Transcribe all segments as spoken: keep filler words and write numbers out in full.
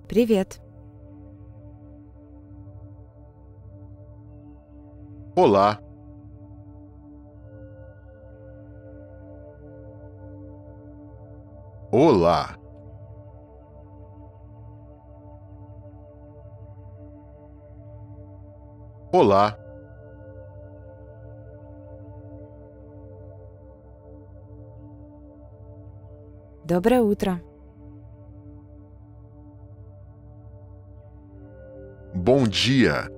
Привет. Olá, olá, olá, Доброе утро. bom dia,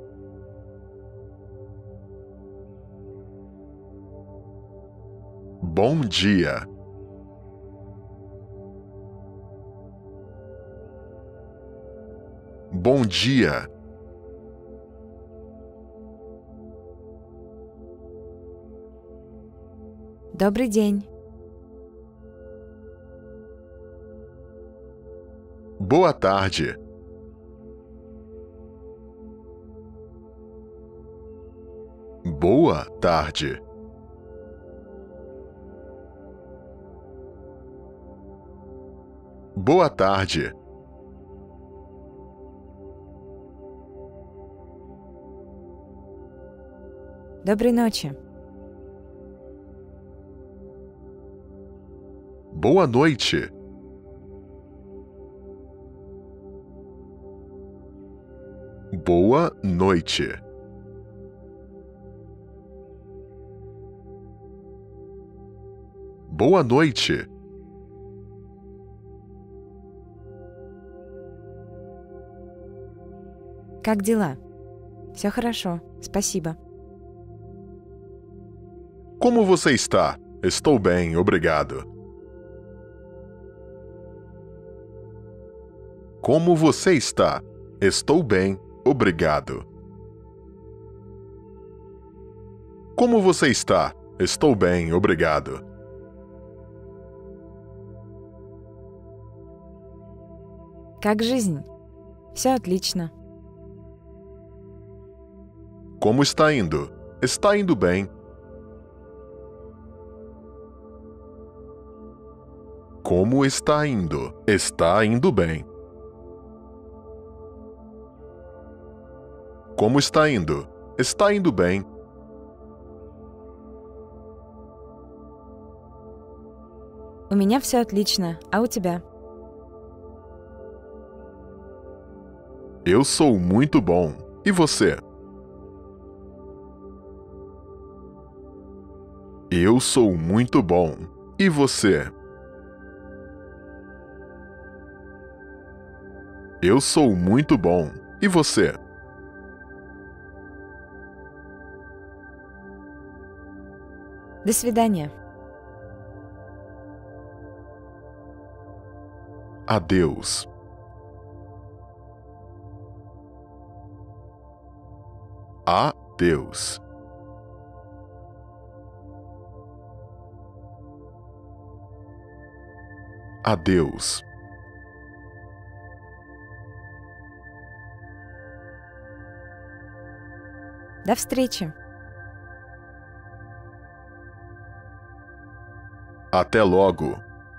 bom dia, bom dia, Добрый день. boa tarde, boa tarde, boa tarde, Доброй ночи. boa noite, boa noite, boa noite, Как дела? Все хорошо, спасибо. como você está? Estou bem, obrigado. Como você está? Estou bem, obrigado. Como você está? Estou bem, obrigado. Как жизнь? Все отлично. Como está indo? Está indo bem. Como está indo? Está indo bem. Como está indo? Está indo bem. У меня все отлично, а у тебя? Eu sou muito bom. E você? Eu sou muito bom. E você? Eu sou muito bom. E você? До свидания. Adeus. Adeus. Adeus. До встречи. Até logo.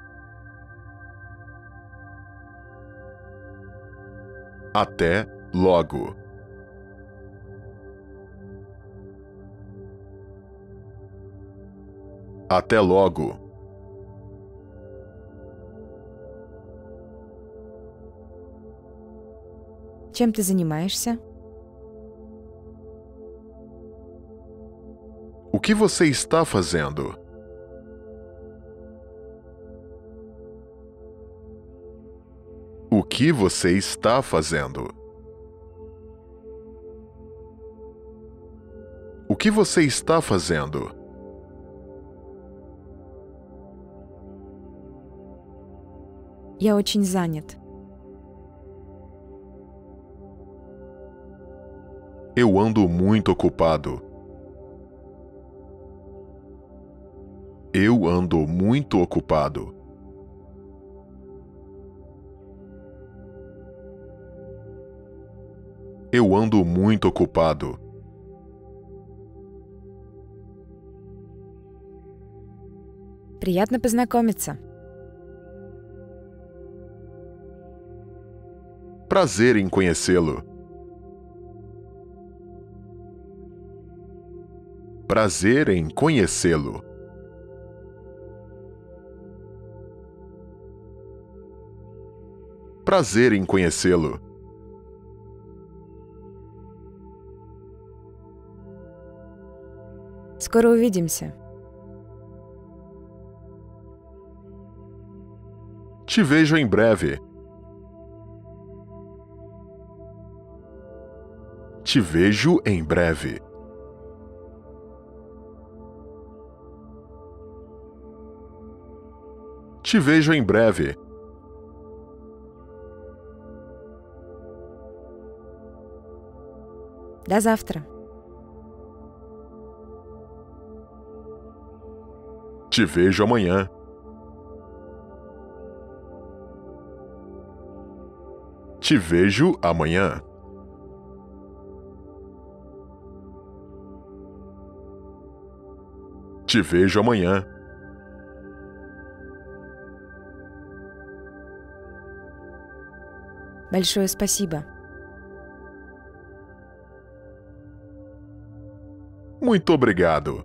Até logo. Até logo. Чем ты занимаешься? O que você está fazendo? O que você está fazendo? O que você está fazendo? Я очень занят. Eu ando muito ocupado. Eu ando muito ocupado. Eu ando muito ocupado. Приятно познакомиться. Prazer em conhecê-lo. Prazer em conhecê-lo. Prazer em conhecê-lo. Скоро увидимся. Te vejo em breve. Te vejo em breve. Te vejo em breve. До завтра. Te vejo amanhã. Te vejo amanhã. Te vejo amanhã. Большое спасибо. Muito obrigado.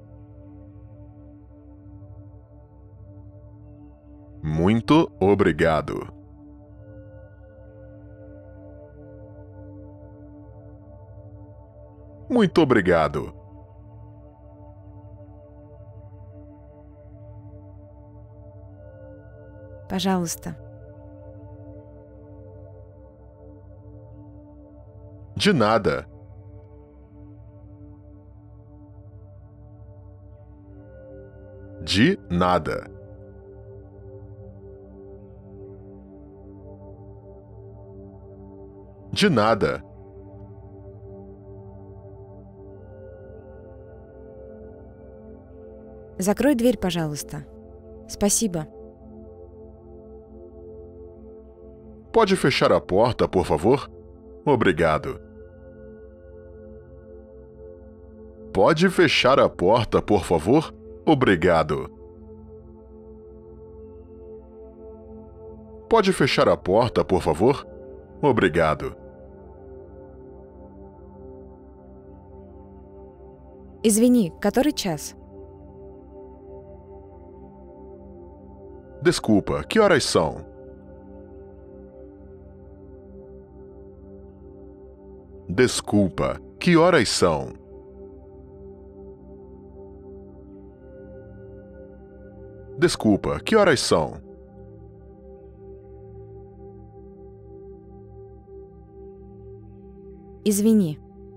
Muito obrigado. Muito obrigado. Пожалуйста. De nada. De nada. De nada. Закрой дверь, пожалуйста. Спасибо. Pode fechar a porta, por favor? Obrigado. Pode fechar a porta, por favor? Obrigado. Pode fechar a porta, por favor? Obrigado. Извини, который час? Desculpa, que horas são? Desculpa, que horas são? Desculpa, que horas são? Извини.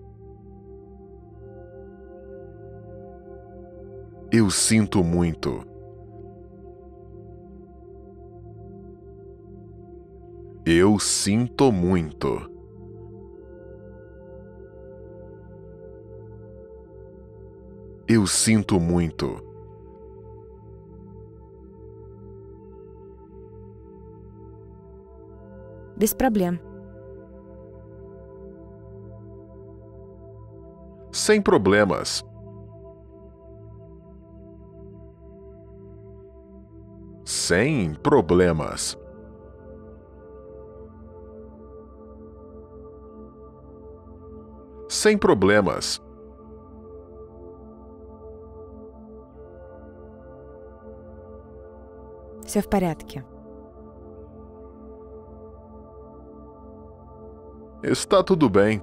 Eu sinto muito. Eu sinto muito. Eu sinto muito. Без проблем. Sem problemas. Sem problemas. Sem problemas. Все в порядке. Está tudo bem.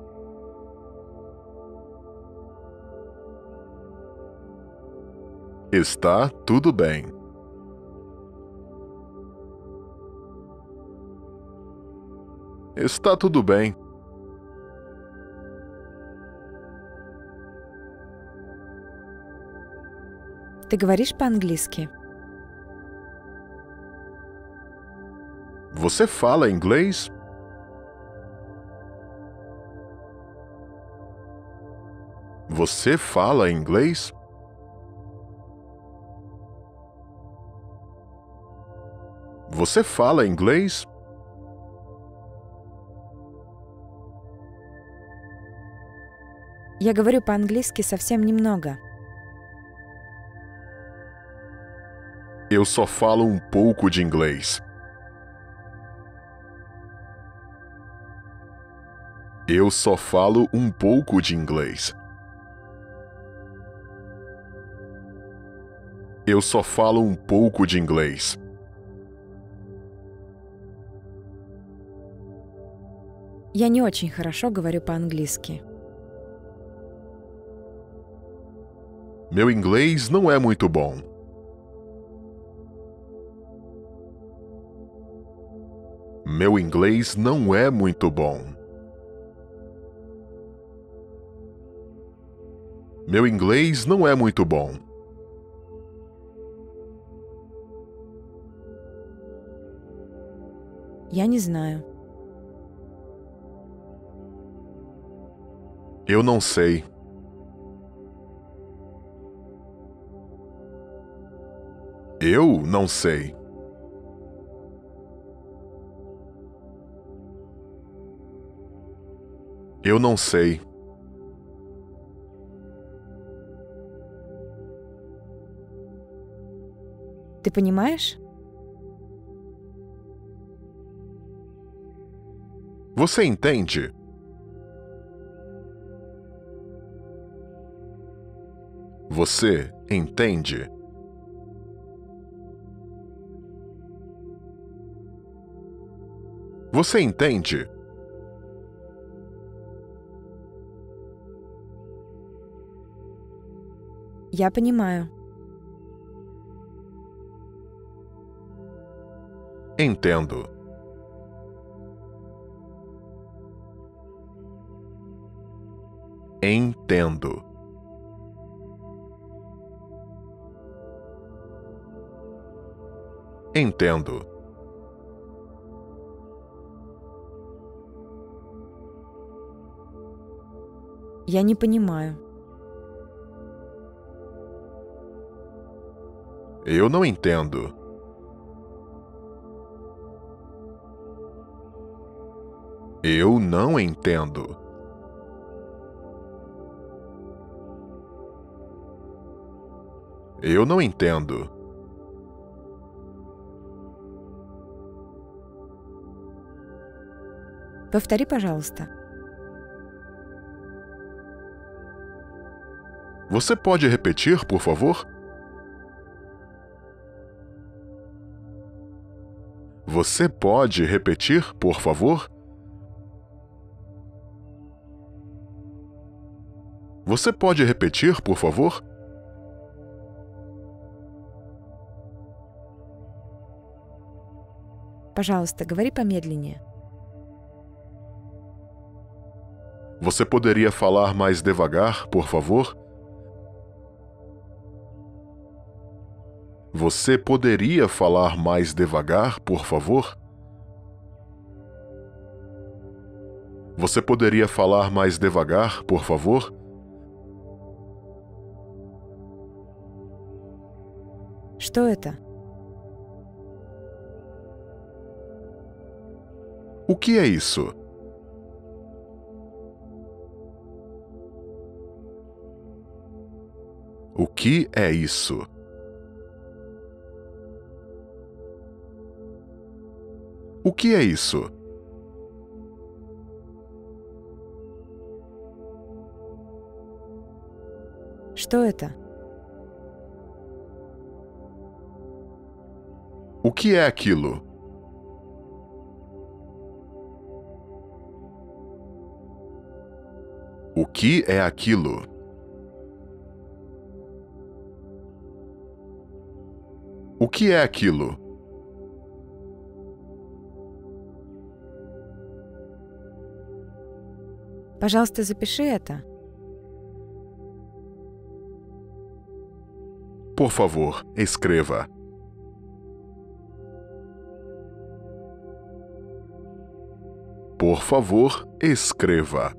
Está tudo bem. Está tudo bem. Ты говоришь по-английски? Você fala inglês? Você fala inglês? Você fala inglês? Я говорю по-английски совсем немного. Eu só falo um pouco de inglês. Eu só falo um pouco de inglês. Eu só falo um pouco de inglês. Я не очень хорошо говорю по-английски. Meu inglês não é muito bom. Meu inglês não é muito bom. Meu inglês não é muito bom. Я не знаю. Eu não sei. Eu não sei. Eu não sei. Ты понимаешь? Você entende? Você entende? Você entende? Я понимаю. Entendo. Entendo. Entendo. Я не понимаю. Eu não entendo. Eu não entendo. Eu não entendo. Повтори, пожалуйста. Você pode repetir, por favor? Você pode repetir, por favor? Você pode repetir, por favor? Пожалуйста, говори помедленнее. Você poderia falar mais devagar, por favor? Você poderia falar mais devagar, por favor? Você poderia falar mais devagar, por favor? Что это? O que é isso? O que é isso? O que é isso? Что это? O que é aquilo? O que é aquilo? O que é aquilo? Пожалуйста, запиши это. Por favor, escreva. Por favor, escreva.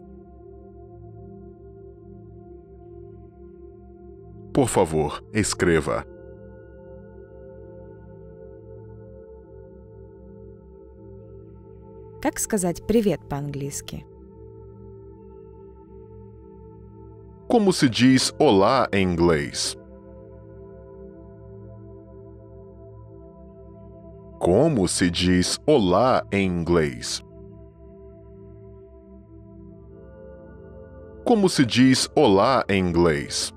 Por favor, escreva. Как сказать «привет» по-английски? Como se diz olá em inglês? Como se diz olá em inglês? Como se diz olá em inglês?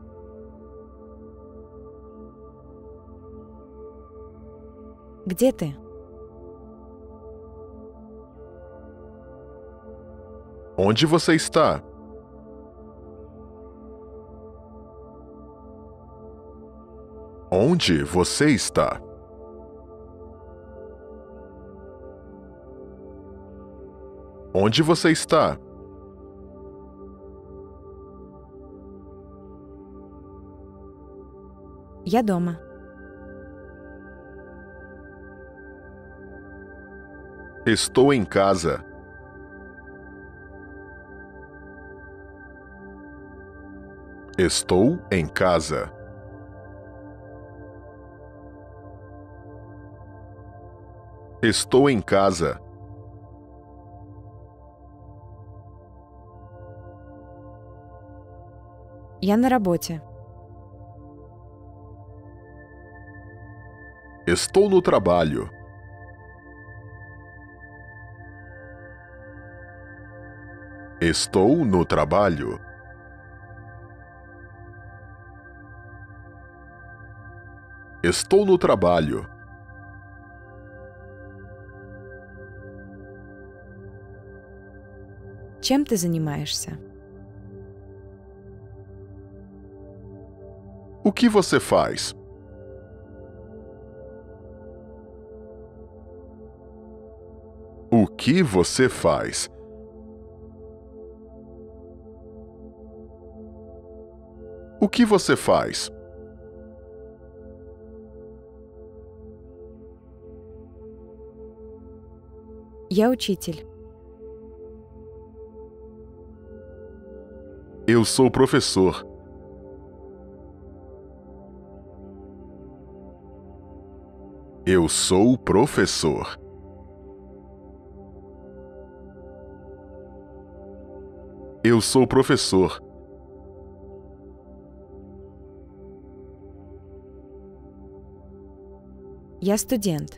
Где ты? Onde você está? Onde você está? Onde você está? Я дома. Estou em casa. Estou em casa. Estou em casa. Я на работе. Estou no trabalho. Estou no trabalho. Estou no trabalho. Чем ты занимаешься? O que você faz? O que você faz? O que você faz? Я учитель. Eu sou professor. Eu sou professor. Eu sou professor. Я студент.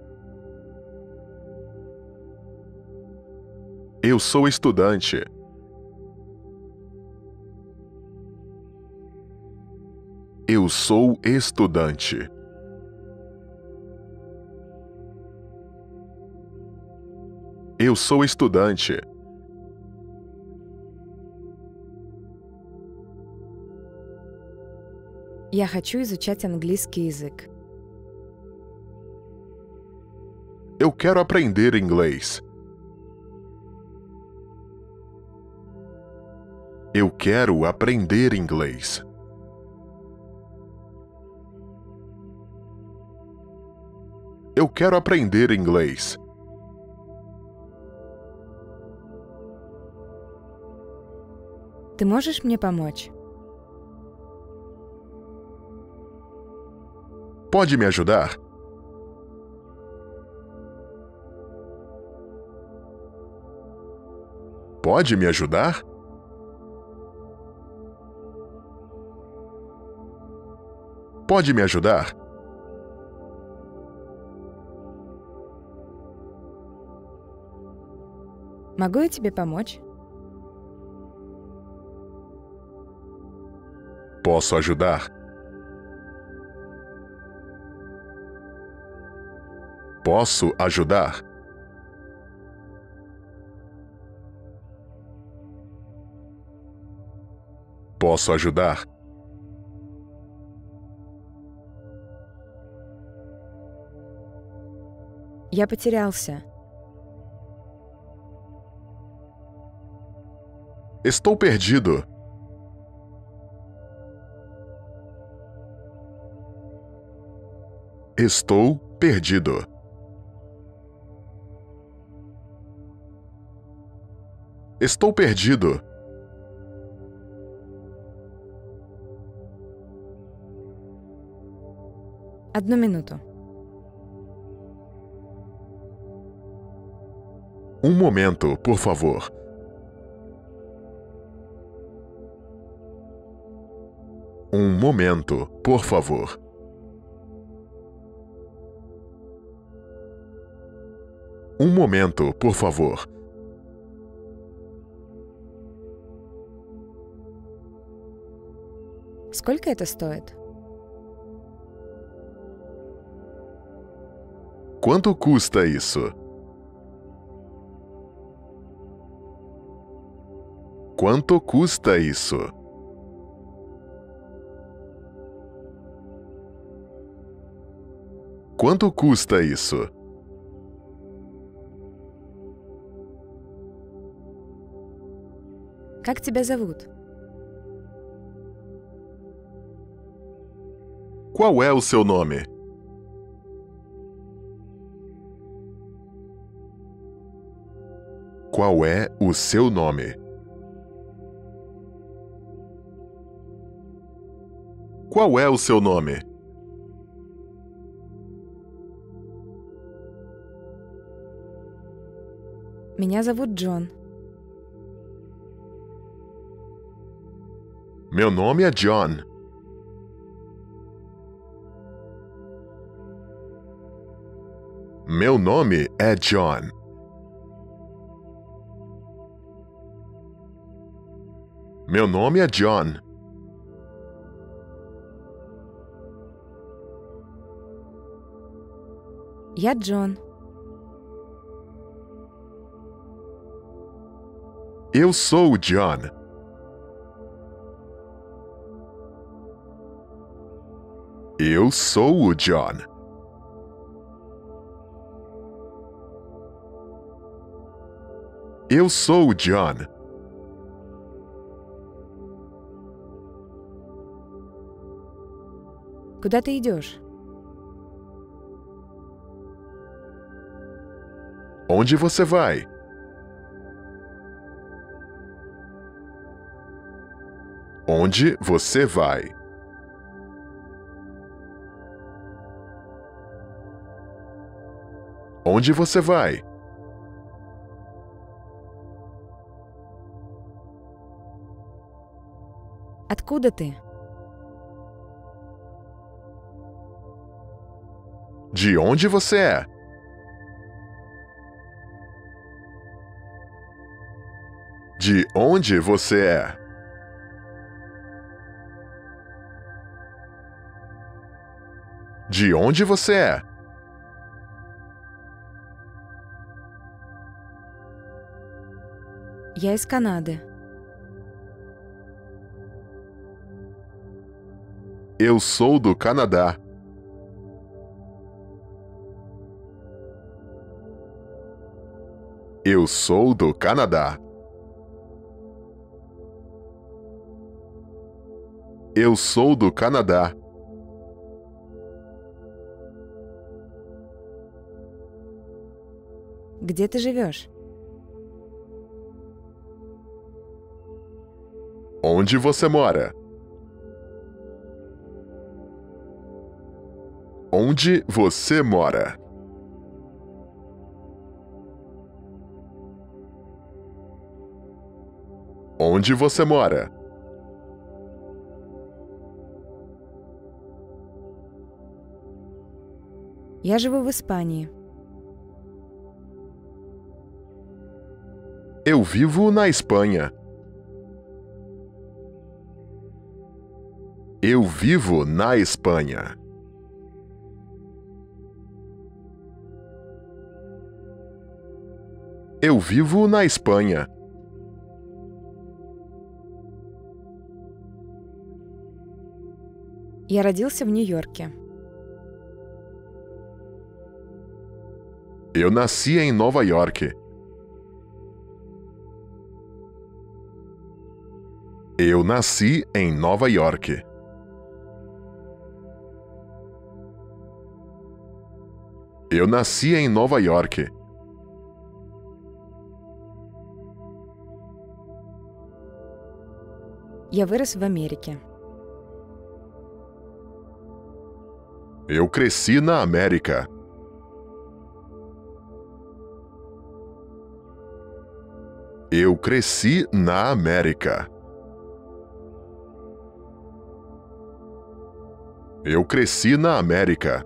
Eu sou estudante. Eu sou estudante. Eu sou estudante. Я хочу изучать английский язык. Eu quero aprender inglês. Eu quero aprender inglês. Eu quero aprender inglês. Ты можешь мне помочь? Pode me ajudar? Pode me ajudar? Pode me ajudar? Могу я тебе помочь? Posso ajudar? Posso ajudar? Posso ajudar? Я потерялся. Estou perdido. Estou perdido. Estou perdido. Одну минуту. Um momento, por favor. Um momento, por favor. Um momento, por favor. Сколько это стоит? Quanto custa isso? Quanto custa isso? Quanto custa isso? Как тебя зовут? Qual é o seu nome? Qual é o seu nome? Qual é o seu nome? Меня зовут Джон. Meu nome é John. Meu nome é John. Meu nome é John. Я Джон. Eu sou o John. Eu sou o John. Eu sou o John. Куда ты идешь? Onde você vai? Onde você vai? Onde você vai? Откуда ты? De onde você é? De onde você é? De onde você é? Я из Канады. Eu sou do Canadá. Eu sou do Canadá. Eu sou do Canadá. Где ты живешь? Onde você mora? Onde você mora? Onde você mora? Я живу в Испании. Eu vivo na Espanha. Eu vivo na Espanha. Eu vivo na Espanha. Я родился в Нью-Йорке. Eu nasci em Nova York. Eu nasci em Nova York. Eu nasci em Nova York. Я вырос в Америке. Eu cresci na América. Eu cresci na América. Eu cresci na América.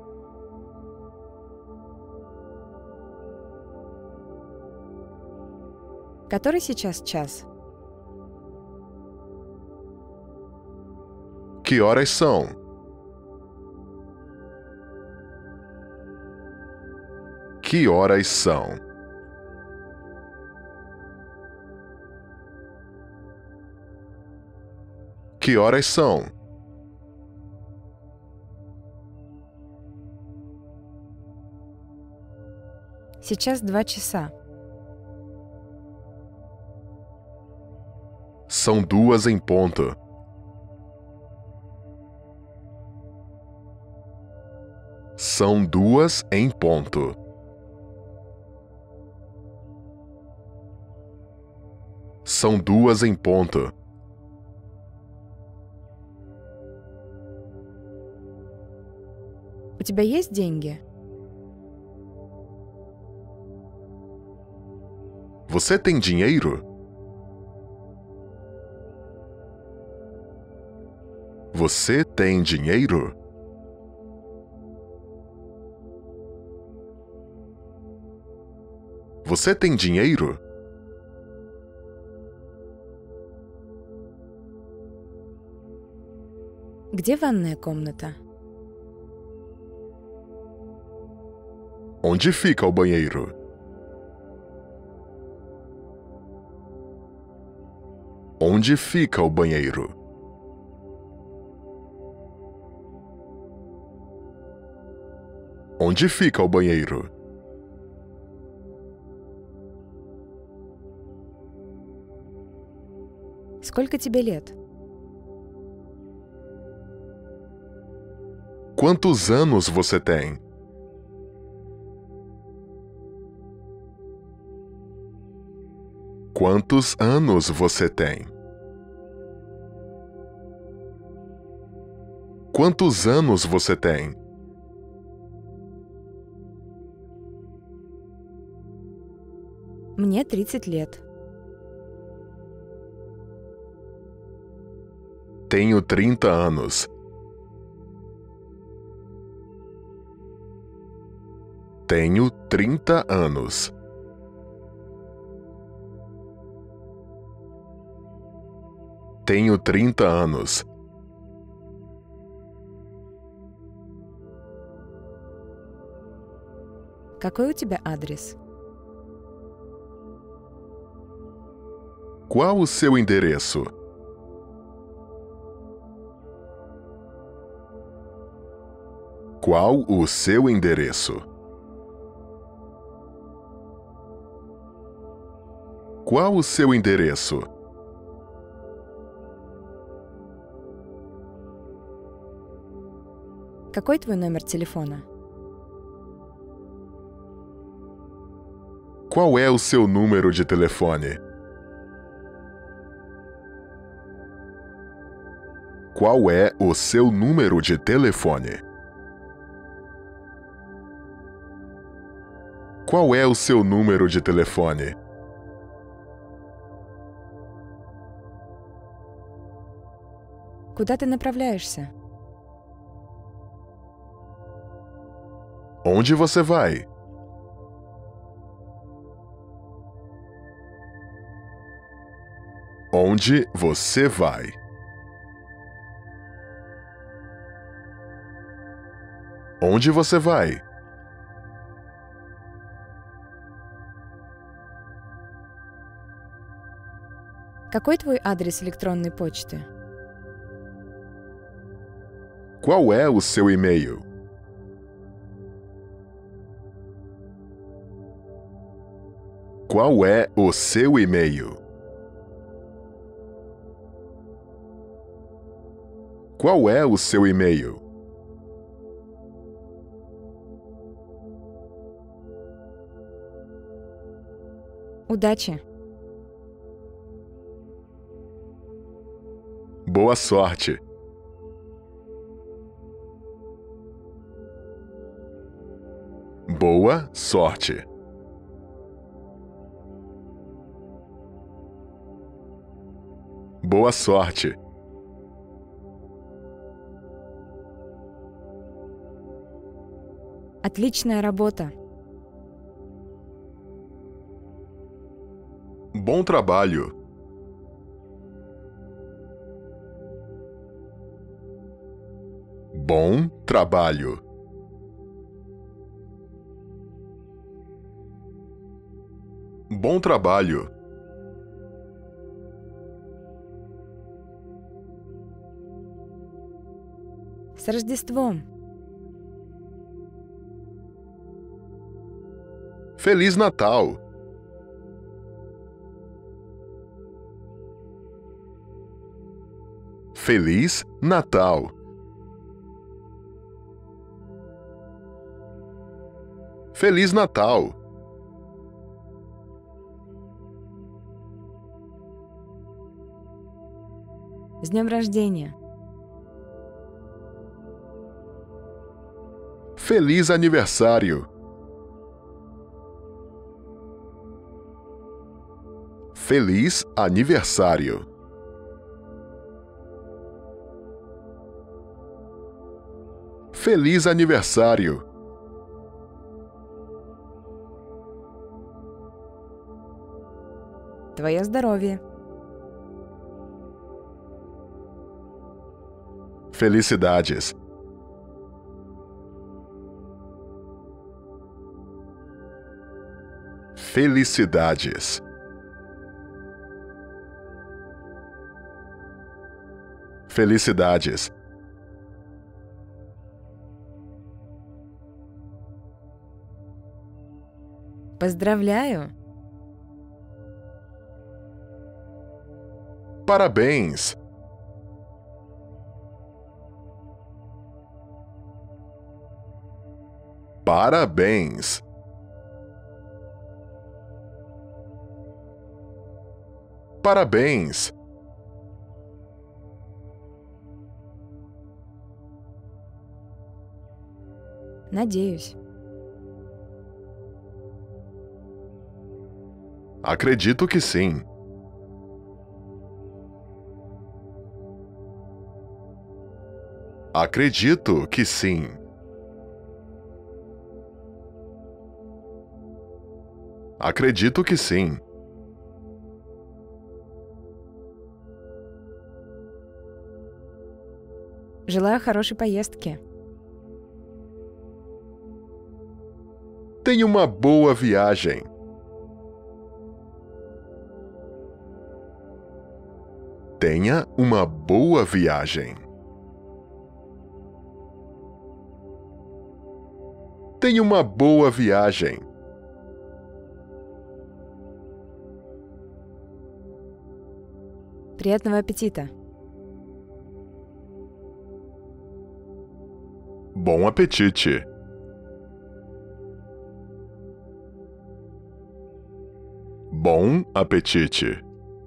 Который сейчас час? Que Que horas são? Que horas são? Que horas são? Сейчас два часа. São duas em ponto. São duas em ponto. São duas em ponto. У тебя есть деньги? Você tem dinheiro? Você tem dinheiro? Você tem dinheiro? Где ванная комната? Onde fica o banheiro? Onde fica o banheiro? Onde fica o banheiro? Сколько тебе лет? Quantos anos você tem? Quantos anos você tem? Quantos anos você tem? Мне тридцать лет. Tenho trinta anos. Tenho trinta anos. Tenho trinta anos. Какой у тебя адрес? Qual o seu endereço? Qual o seu endereço? Qual o seu endereço? Какой твой номер телефона? Qual é o seu número de telefone? Qual é o seu número de telefone? Qual é o seu número de telefone? Куда ты направляешься? Onde você vai? Onde você vai? Onde você vai? Какой твой адрес электронной почты? Qual é o seu e-mail? Qual é o seu e-mail? Qual é o seu e-mail? Удачи! Boa sorte! Boa sorte! Boa sorte! Отличная работа! Bom trabalho! Bom trabalho. Bom trabalho. С Рождеством! Feliz Natal. Feliz Natal. Feliz Natal. С днем рождения! Feliz aniversário. Feliz aniversário. Feliz aniversário. Твое здоровье! Felicidades. Felicidades. Felicidades. Поздравляю! Parabéns. Parabéns. Parabéns. Надеюсь. Acredito que sim. Acredito que sim. Acredito que sim. Желаю хорошей поездки. Tenha uma boa viagem. Tenha uma boa viagem. Tenha uma boa viagem. Приятного аппетита! Bom apetite. Bom apetite.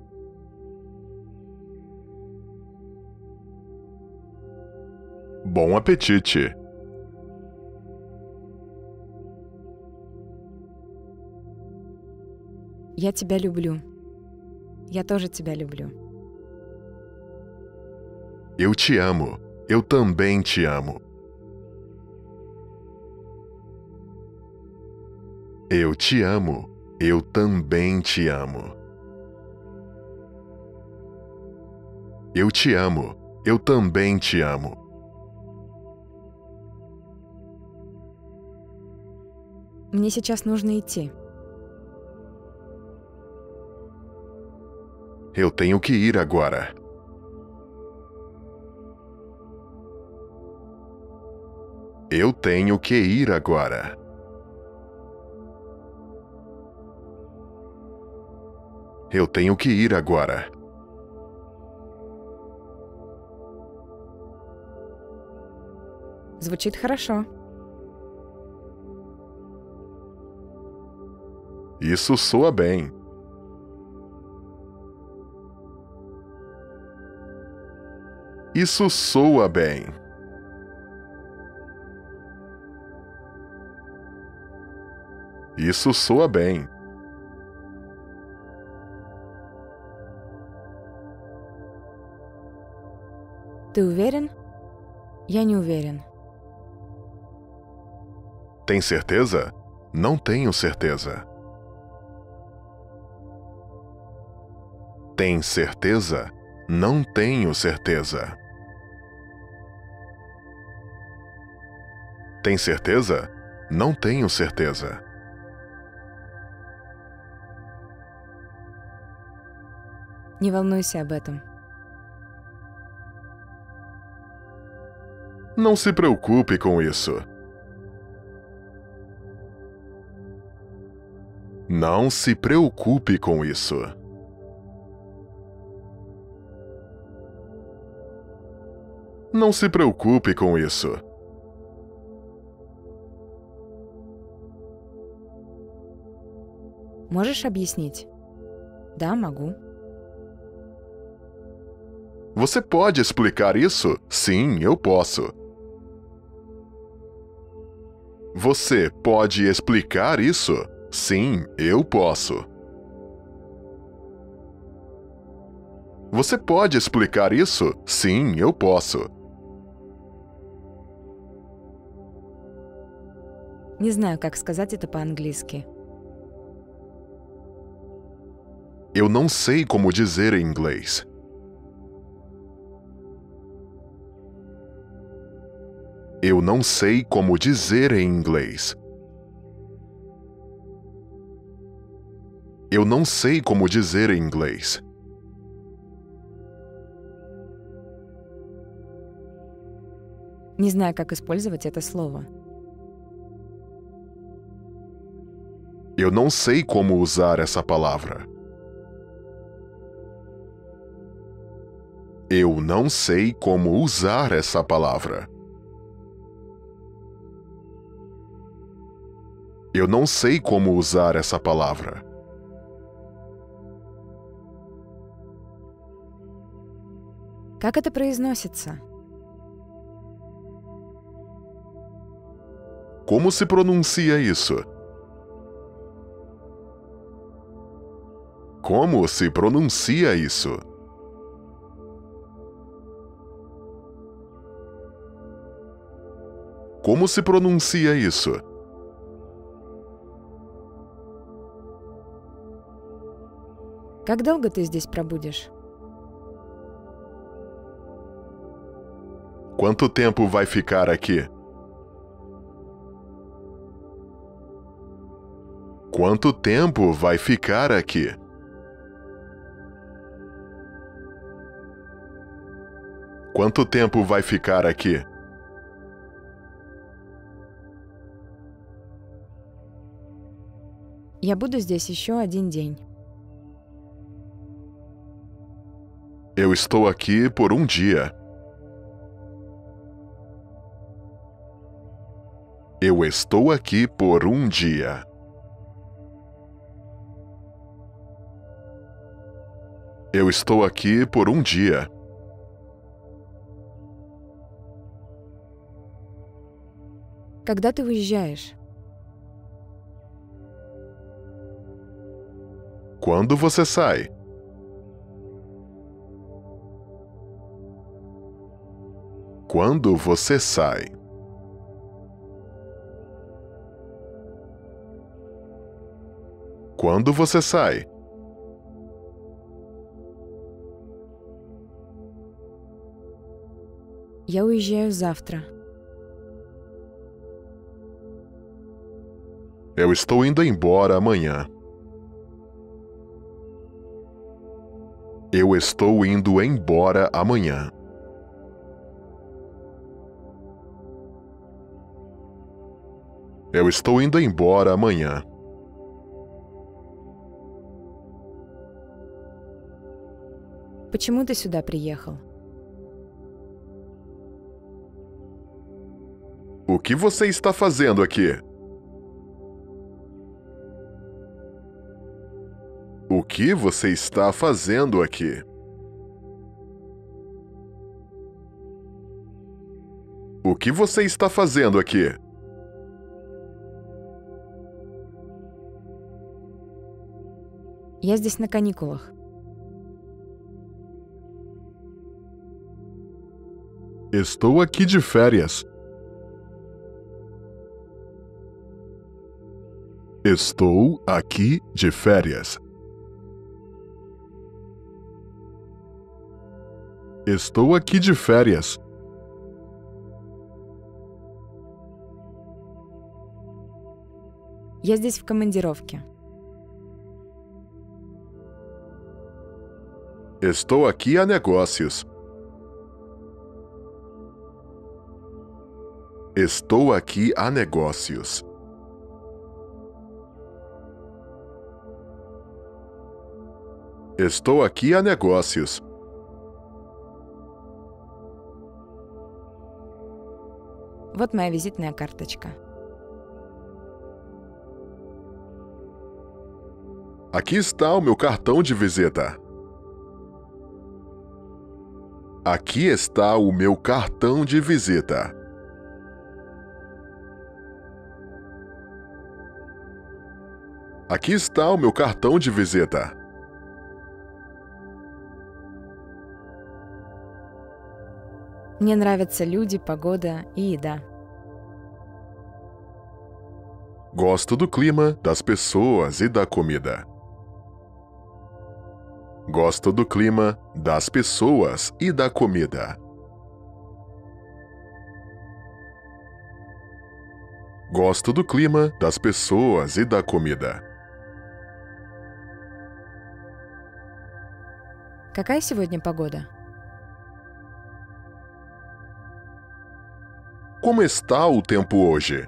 Bom apetite. Я тебя люблю. Я тоже тебя люблю. Eu te amo. Eu também te amo. Eu te amo. Eu também te amo. Eu te amo. Eu também te amo. Мне сейчас нужно идти. Eu tenho que ir agora. Eu tenho que ir agora. Eu tenho que ir agora. Звучит хорошо. Isso soa bem. Isso soa bem. Isso soa bem. Ты уверен? Я не уверен. Tem certeza? Não tenho certeza. Tem certeza? Não tenho certeza. Tem certeza? Não tenho certeza. Не волнуйся об этом. Não se preocupe com isso. Não se preocupe com isso. Não se preocupe com isso. Можешь объяснить? Да, могу. Você pode explicar isso? Sim, eu posso. Você pode explicar isso? Sim, eu posso. Você pode explicar isso? Sim, eu posso. Не знаю, как сказать это по-английски. Eu não sei como dizer em inglês. Eu não sei como dizer em inglês. Eu não sei como dizer em inglês. Не знаю, как использовать это слово. Eu não sei como usar essa palavra. Eu não sei como usar essa palavra. Eu não sei como usar essa palavra. Как это произносится? Como se pronuncia isso? Como se pronuncia isso? Como se pronuncia isso? Как долго ты здесь пробудешь? Quanto tempo vai ficar aqui? Quanto tempo vai ficar aqui? Quanto tempo vai ficar aqui? Я буду здесь еще один день. Eu estou aqui por um dia. Eu estou aqui por um dia. Eu estou aqui por um dia. Когда ты уезжаешь? Quando você sai? Quando você sai? Quando você sai? Я уезжаю завтра. Eu estou indo embora amanhã. Eu estou indo embora amanhã. Eu estou indo embora amanhã. Почему ты сюда приехал? O que você está fazendo aqui? O que você está fazendo aqui? O que você está fazendo aqui? Я здесь на каникулах. Estou aqui de férias. Estou aqui de férias. Estou aqui de férias. Я здесь в командировке. Estou aqui a negócios. Estou aqui a negócios. Estou aqui a negócios. Вот моя визитная карточка. Aqui está o meu cartão de visita. Aqui está o meu cartão de visita. Aqui está o meu cartão de visita. Мне нравятся люди, погода и еда. Gosto do clima, das pessoas e da comida. Gosto do clima, das pessoas e da comida. Gosto do clima, das pessoas e da comida. Какая сегодня погода? Como está o tempo hoje?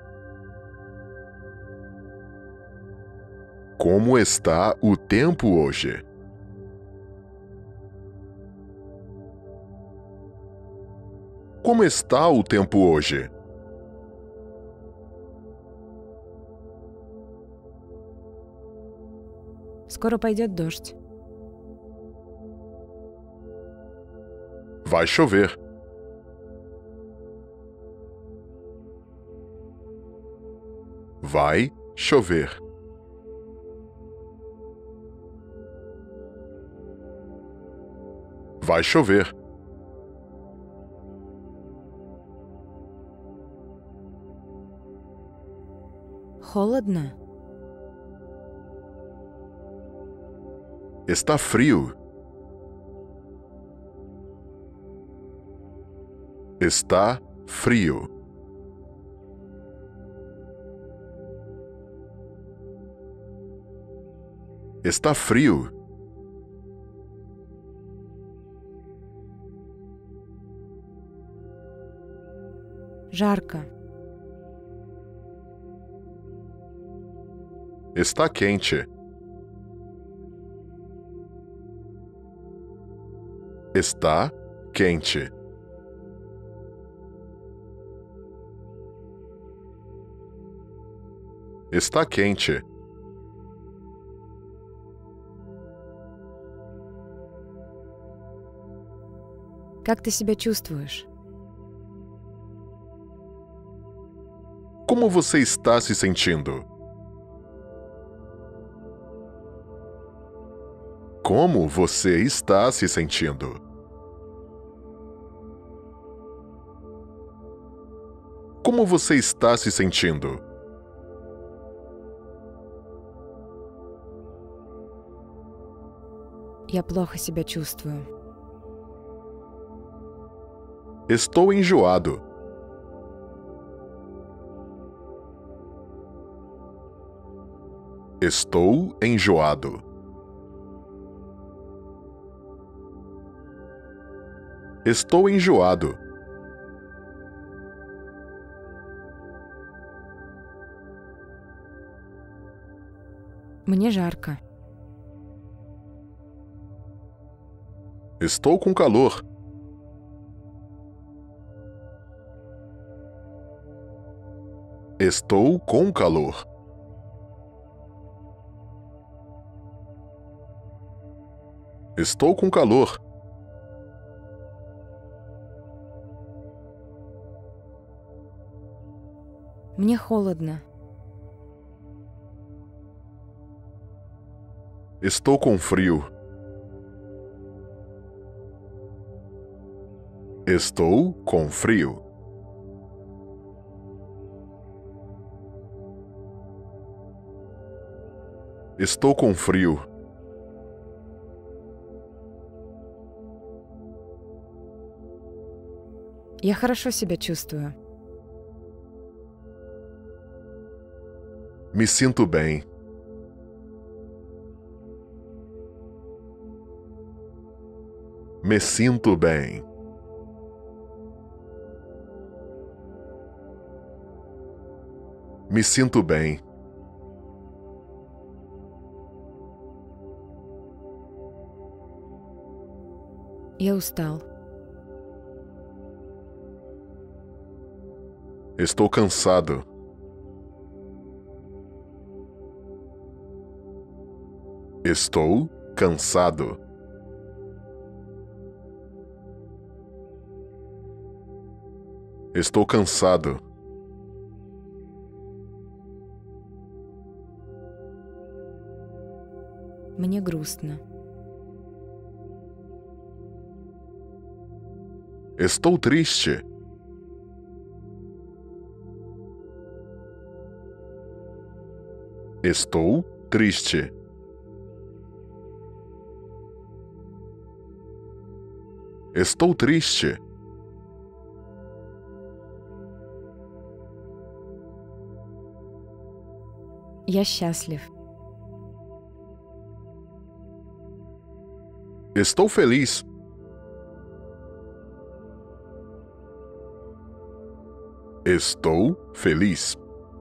Como está o tempo hoje? Como está o tempo hoje? Скоро пойдет дождь. Vai chover. Vai chover. Vai chover. Холодно. Está frio. Está frio. Está frio. Жарко. Está quente. Está quente. Está quente. Как ты себя чувствуешь? Como você está se sentindo? Como você está se sentindo? Como você está se sentindo? Я плохо себя чувствую. Estou enjoado. Estou enjoado. Estou enjoado. Мне жарко. Estou com calor. Estou com calor. Estou com calor. Мне холодно. Estou com frio. Estou com frio. Estou com frio. Я хорошо себя чувствую. Me sinto bem. Me sinto bem. Me sinto bem. Я устал. Estou cansado. Estou cansado. Estou cansado. Мне грустно. Estou triste. Estou triste. Estou triste. Я счастлив. Estou feliz. Estou feliz.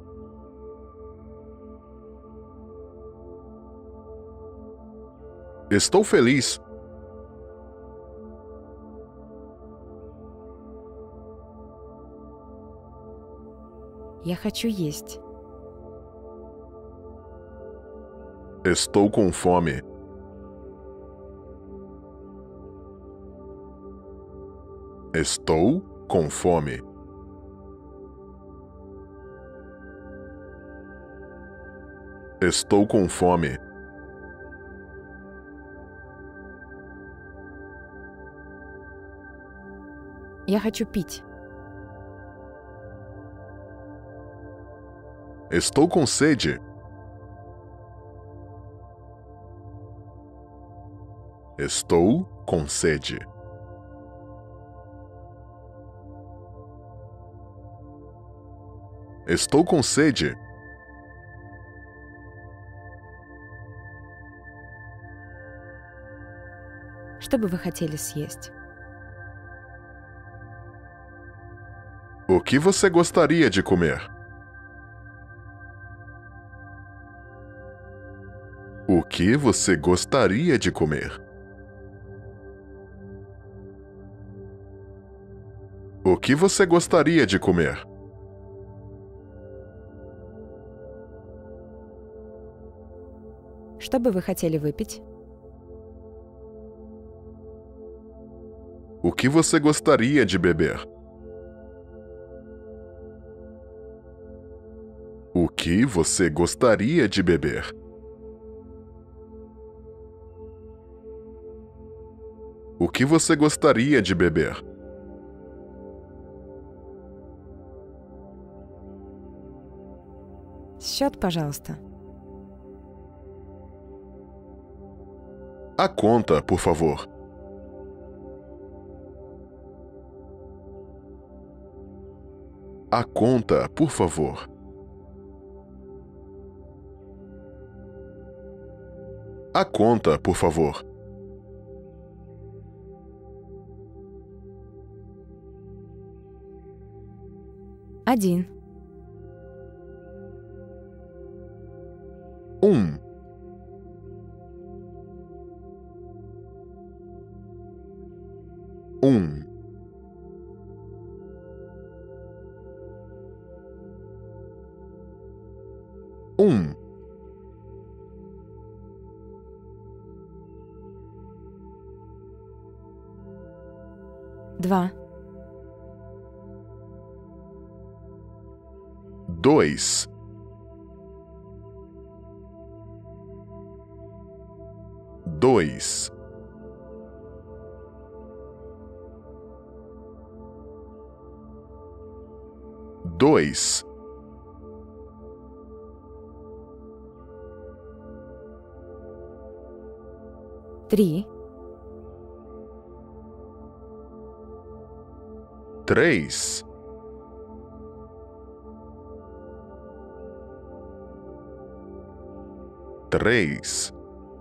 Estou feliz. Я хочу есть. Estou com fome. Estou com fome. Estou com fome. Я хочу пить. Estou com sede. Estou com sede. Estou com sede. Что бы вы хотели съесть? O que você gostaria de comer? O que você gostaria de comer? O que você gostaria de comer? Что бы вы хотели выпить? O que você gostaria de beber? O que você gostaria de beber? O que você gostaria de beber? Счет, пожалуйста. A conta, por favor. A conta, por favor. A conta, por favor. Один. Um. Um. Um. Два. Dois. Dois. Dois. Три. Três. três,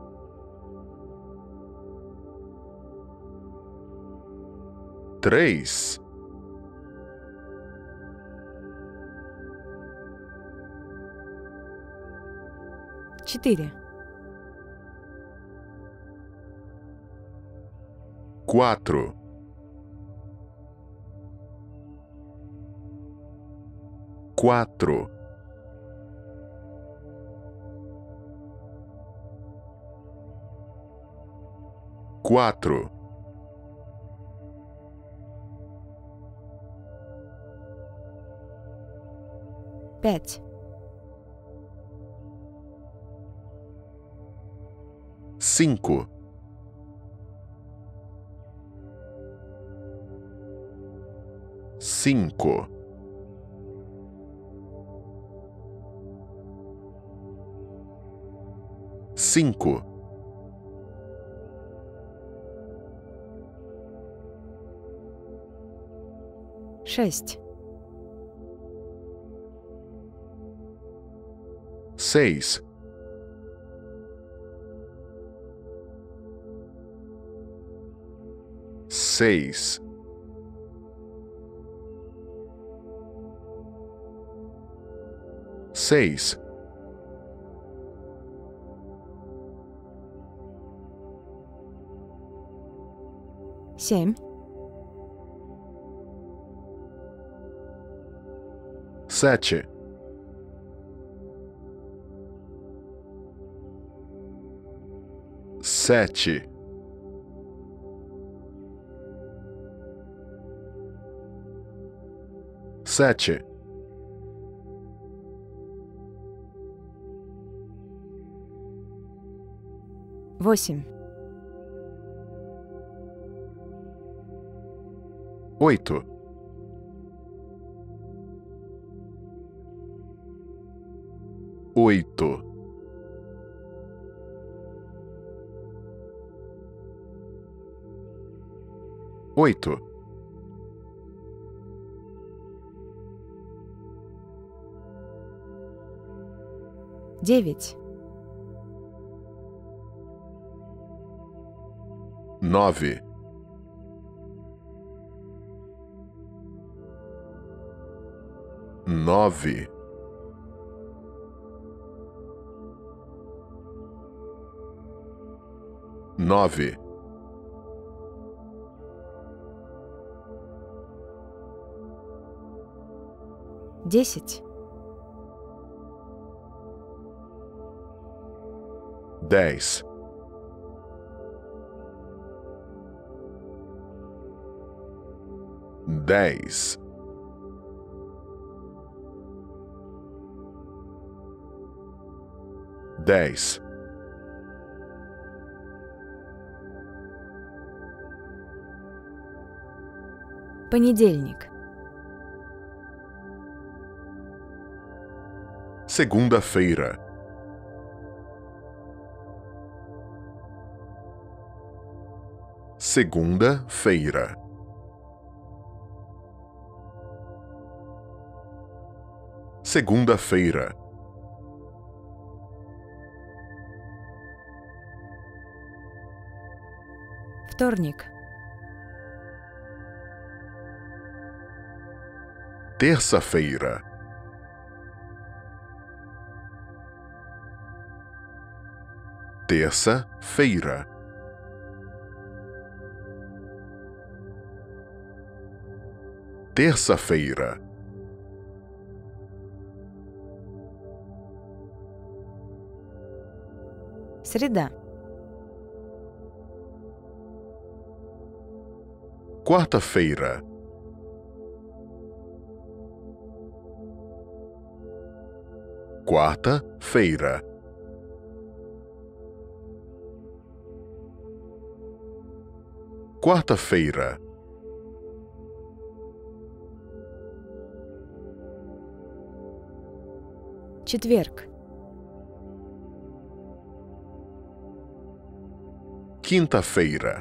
três, четыре, quatro, quatro, quatro, пять, cinco, cinco, cinco, шесть, seis, seis, seis, семь, sete, sete, sete, восемь, oito, oito, oito, девять, nove, nove, nove, десять, dez, dez, dez, понедельник, segunda-feira, segunda-feira, segunda-feira, вторник, terça-feira, terça-feira, terça-feira, среда, quarta-feira, quarta-feira, quarta-feira, четверг, quinta-feira,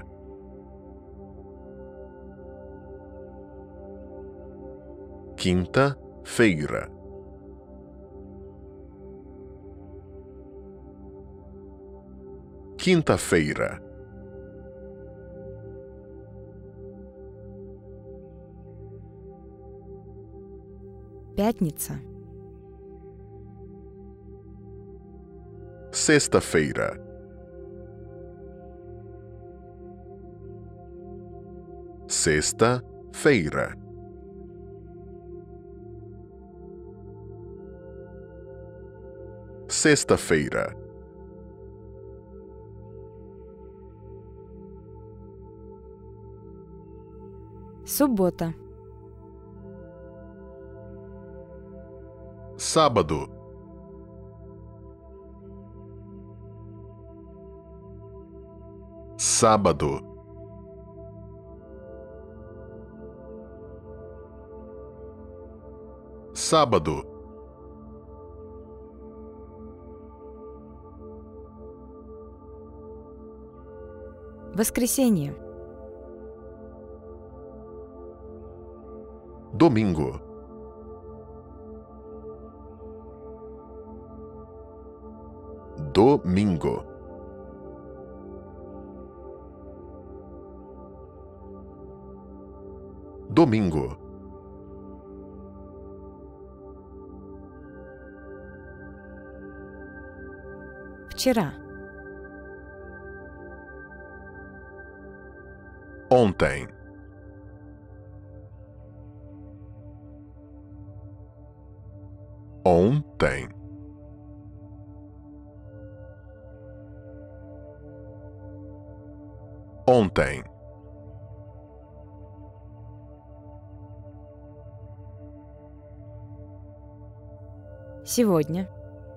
quinta-feira, quinta-feira, Пятница. sexta-feira, sexta-feira, sexta-feira, Суббота. sábado, sábado, sábado, Воскресенье. domingo, domingo, domingo, Вчера. ontem, ontem, ontem, Сегодня.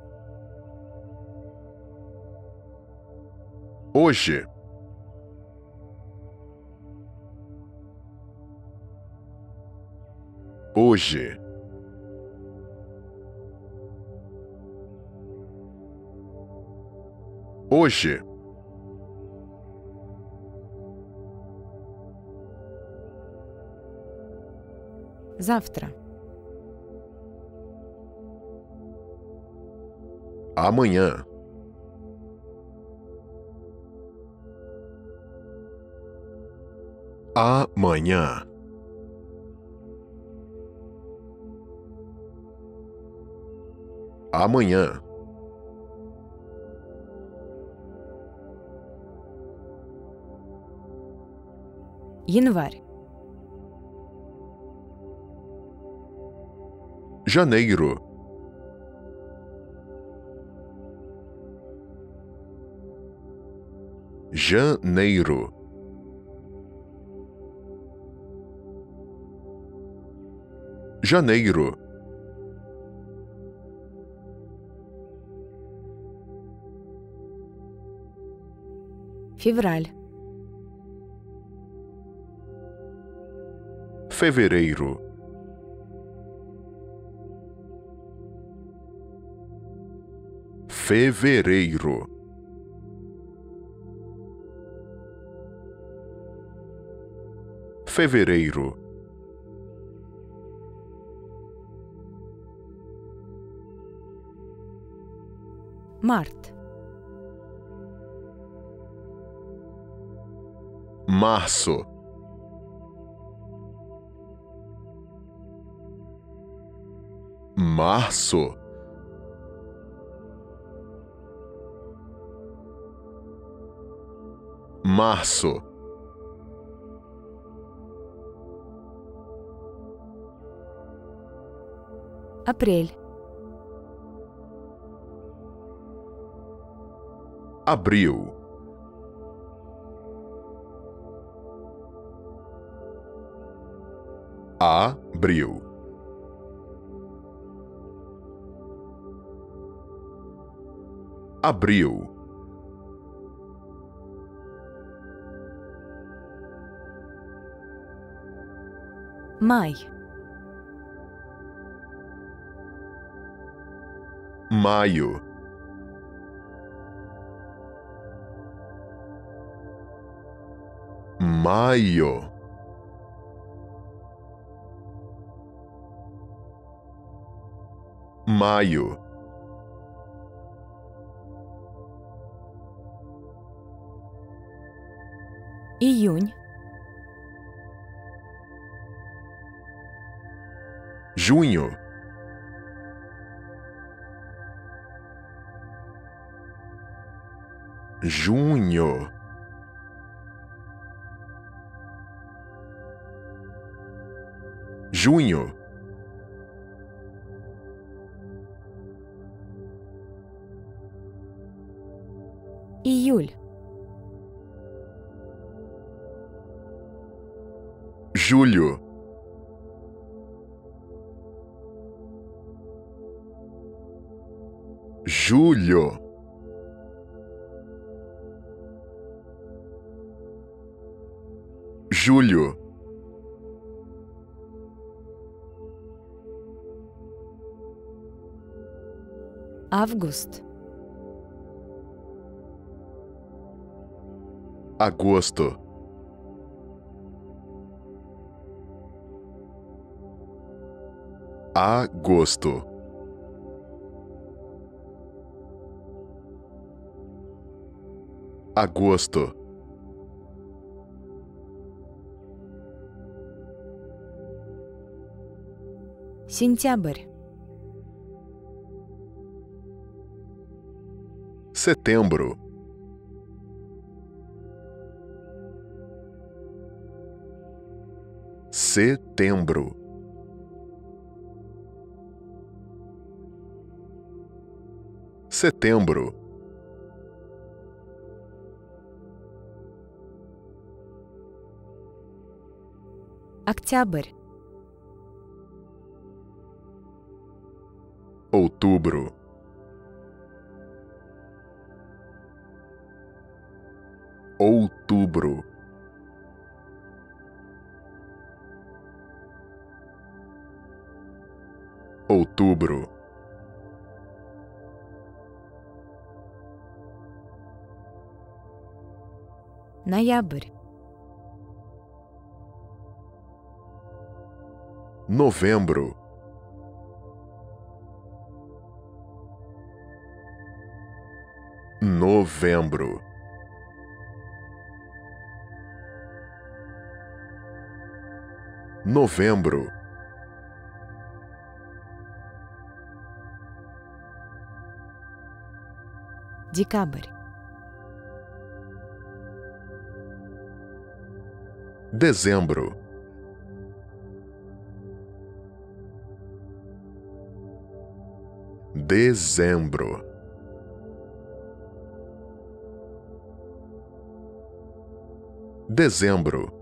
hoje, hoje, hoje, Завтра. amanhã, amanhã, amanhã, Январь. janeiro, janeiro, janeiro, Февраль. fevereiro, fevereiro, fevereiro, Март. março, março, março, Апрель. abril, abril, abril, Май. maio, maio, maio, Июнь. Junho. Junho. Junho. Июль. Julho. Julho. Julho. Август. Agosto. Agosto. Agosto. Сентябрь. Setembro. Setembro. Setembro. Октябрь. Outubro. Outubro. Outubro. Ноябрь. Novembro. Novembro. Novembro. Декабрь. Dezembro. Dezembro. Dezembro.